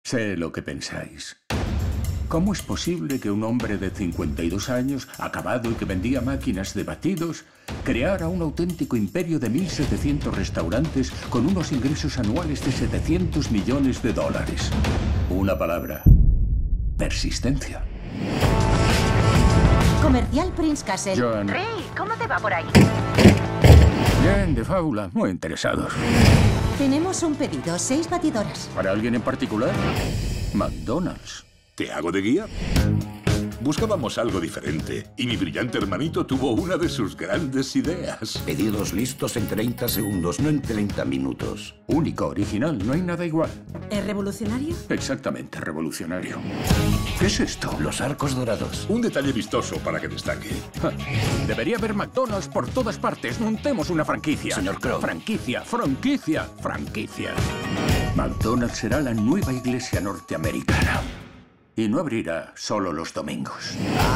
Sé lo que pensáis. ¿Cómo es posible que un hombre de 52 años, acabado y que vendía máquinas de batidos, creara un auténtico imperio de 1.700 restaurantes con unos ingresos anuales de 700 millones de dólares? Una palabra: persistencia. Comercial Prince Castle. Joan. Rey, ¿cómo te va por ahí? Bien, de fábula. Muy interesados. Tenemos un pedido, 6 batidoras. ¿Para alguien en particular? McDonald's. ¿Te hago de guía? Buscábamos algo diferente y mi brillante hermanito tuvo una de sus grandes ideas. Pedidos listos en 30 segundos, no en 30 minutos. Único, original, no hay nada igual. ¿Es revolucionario? Exactamente, revolucionario. ¿Qué es esto? Los arcos dorados. Un detalle vistoso para que destaque. Ja. Debería haber McDonald's por todas partes. Montemos una franquicia. Señor Crow. Franquicia, franquicia, franquicia. McDonald's será la nueva iglesia norteamericana. Y no abrirá solo los domingos.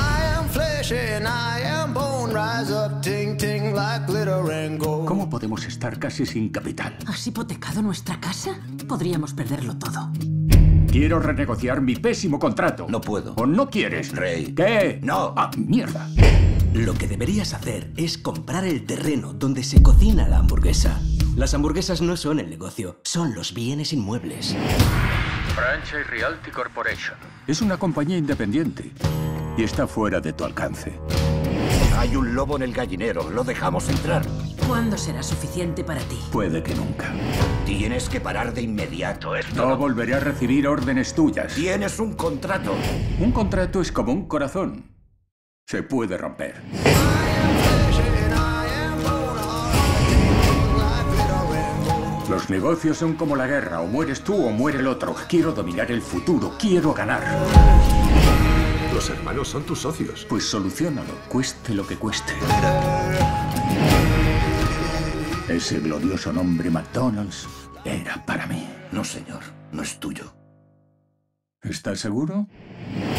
¿Cómo podemos estar casi sin capital? ¿Has hipotecado nuestra casa? Podríamos perderlo todo. Quiero renegociar mi pésimo contrato. No puedo. ¿O no quieres? Rey. ¿Qué? No. ¡Ah, mierda! Lo que deberías hacer es comprar el terreno donde se cocina la hamburguesa. Las hamburguesas no son el negocio, son los bienes inmuebles. Franchise Realty Corporation. Es una compañía independiente y está fuera de tu alcance. Hay un lobo en el gallinero, lo dejamos entrar. ¿Cuándo será suficiente para ti? Puede que nunca. Tienes que parar de inmediato. Esto No volveré a recibir órdenes tuyas. Tienes un contrato. Un contrato es como un corazón. Se puede romper. Los negocios son como la guerra. O mueres tú o muere el otro. Quiero dominar el futuro. Quiero ganar. Los hermanos son tus socios. Pues soluciónalo, cueste lo que cueste. Ese glorioso nombre McDonald's era para mí. No, señor, no es tuyo. ¿Estás seguro?